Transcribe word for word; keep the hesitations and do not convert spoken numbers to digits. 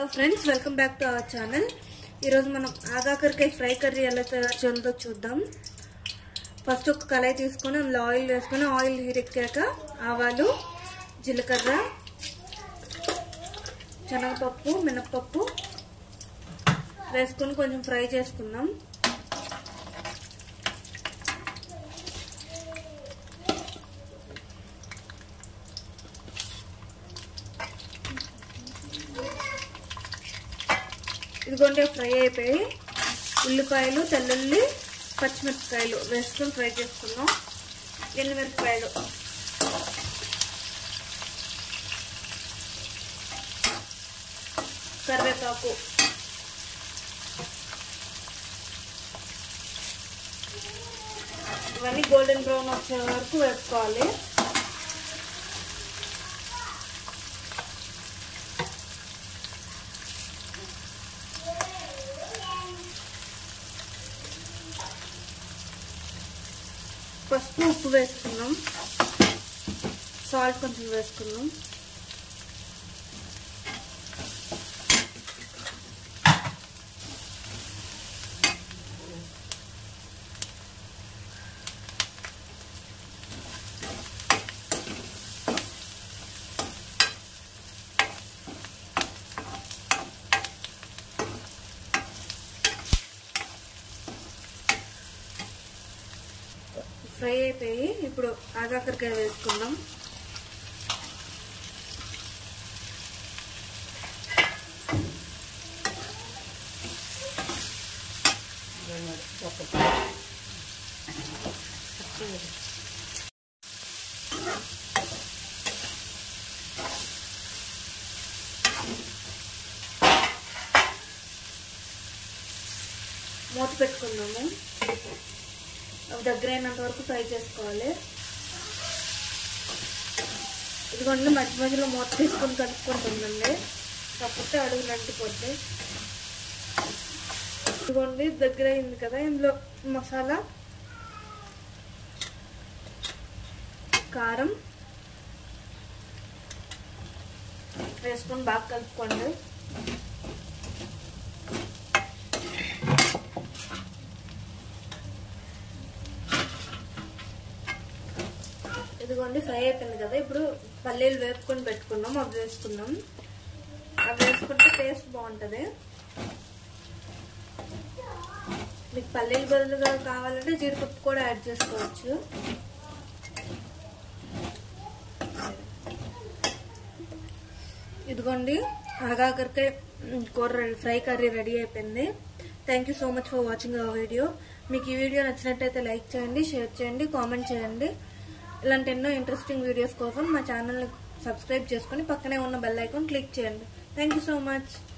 Friends welcome back to our channel मन आगाकरकाय fry कर्री एला तयारू चेयालो चूद्दाम। फस्ट ఒక కళాయి తీసుకొని అందులో ఆయిల్ వేసుకొని ఆయిల్ హీట్ ఎక్కాక ఆవాలు జీలకర్ర శనగపప్పు మినపప్పు వేసుకొని కొంచెం ఫ్రై చేసుకుందాం। ఇదిగోండి ఫ్రై అయిపోయి ఉల్లిపాయలు తెల్లుల్లి పచ్చిమిరపకాయలు వేసుకొని ఫ్రై చేసుకుందాం। ఎండుమిరపకాయలు కరివేపాకు ఇవన్నీ గోల్డెన్ బ్రౌన్ వచ్చే వరకు వేసుకోవాలి। పసుపు ఉప్పు వేసుకున్నాం, సాల్ట్ కొంచెం వేసుకున్నాం। ఫ్రై అయిపోయి ఇప్పుడు ఆగాకరకాయ వేసుకుందాం। మూత పెట్టుకుందాము, దగ్గర అయినంత వరకు ఫ్రై చేసుకోవాలి। ఇదిగోండి మధ్య మధ్యలో మూత తీసుకొని కలుపుకుంటుందండి, కాకపోతే అడుగులు అంటిపోద్ది। ఇదిగోండి దగ్గర అయింది కదా, ఇందులో మసాలా కారం వేసుకొని బాగా కలుపుకోండి। ఇదిగోండి ఫ్రై అయిపోయింది కదా, ఇప్పుడు పల్లీలు వేపుకొని పెట్టుకున్నాం, అవి వేసుకున్నాం। అవి వేసుకుంటే టేస్ట్ బాగుంటుంది। మీకు పల్లీలు బదులుగా కావాలంటే జీడిపప్పు కూడా యాడ్ చేసుకోవచ్చు। ఇదిగోండి ఆగాకరకాయ కూర ఫ్రై కర్రీ రెడీ అయిపోయింది। Thank you so much for watching our video. మీకు ఈ వీడియో నచ్చినట్టయితే లైక్ చేయండి, షేర్ చేయండి, కామెంట్ చేయండి। ఇలాంటి ఎన్నో ఇంట్రెస్టింగ్ వీడియోస్ కోసం మా ఛానల్ని సబ్స్క్రైబ్ చేసుకొని పక్కనే ఉన్న బెల్ ఐకాన్ క్లిక్ చేయండి। Thank you so much.